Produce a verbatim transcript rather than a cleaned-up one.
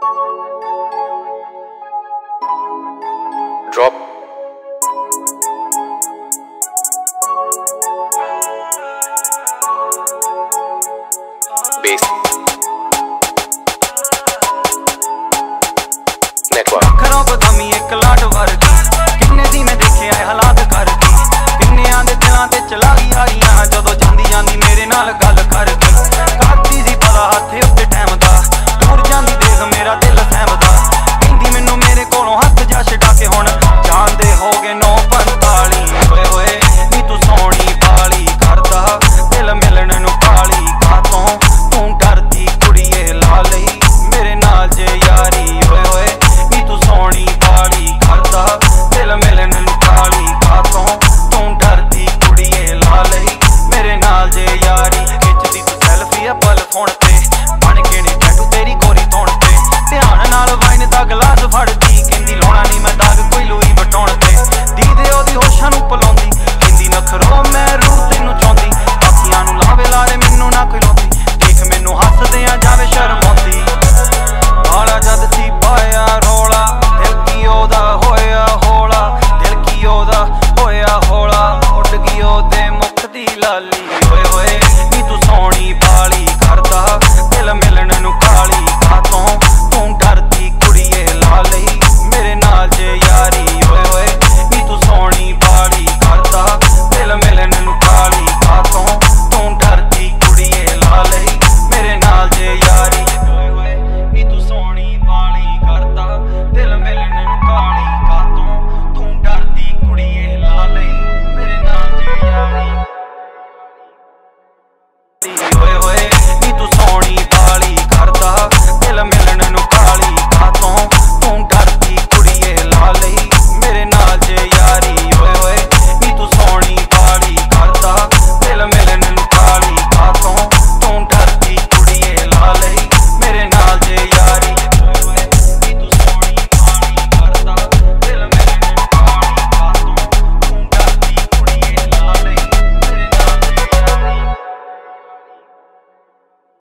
Drop. Bass. Network. खरों बदामी एक लाट वर्गी किन्ने दी मैं देखे आए हालात करगी किन्ने आंदे दिलां ते चलाई आईयां जदों जांदी जांदी मेरे नाल गल करगी।